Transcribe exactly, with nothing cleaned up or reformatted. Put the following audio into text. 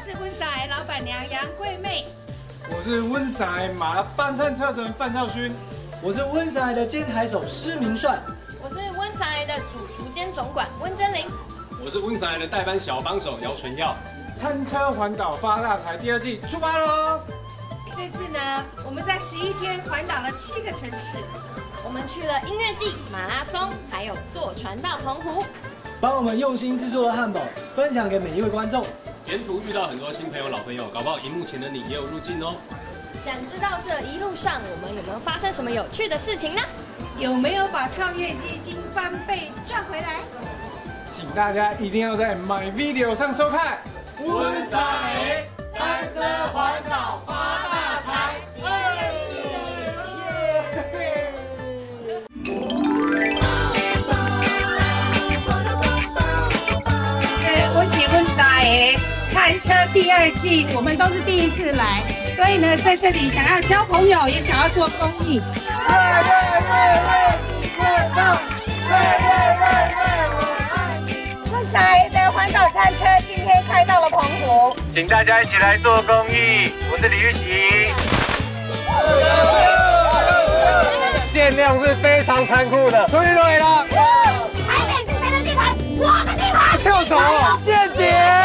是温莎的老板娘杨桂妹。 我是温莎的马伴唱策神范少勋。 我是温莎的监台手施明帅。 我是温莎的主厨兼总管温真菱。 我是温莎的代班小帮手姚纯耀。 餐车环岛发大财第二季出发喽！ 这次呢，我们在十一天环岛了七个城市， 我们去了音乐季、马拉松，还有坐船到澎湖。 帮我们用心制作的汉堡分享给每一位观众。 沿途遇到很多新朋友、老朋友，搞不好荧幕前的你也有入境哦。 想知道这一路上我们有没有发生什么有趣的事情呢？ 有没有把创业基金翻倍赚回来？ 请大家一定要在 My Video 上收看。 温莎的餐车环岛发大财！ 我喜温莎的餐车第二季，我们都是第一次来，所以呢，在这里想要交朋友，也想要做公益。 喂喂喂喂，喂到，喂喂喂喂，我爱你。 温莎的环岛餐车今天开到了澎湖， 请大家一起来做公益。我是李玉玺。 限量是非常残酷的，出一轮了。 台北是谁的地盘？我的地盘。 跳走，间谍。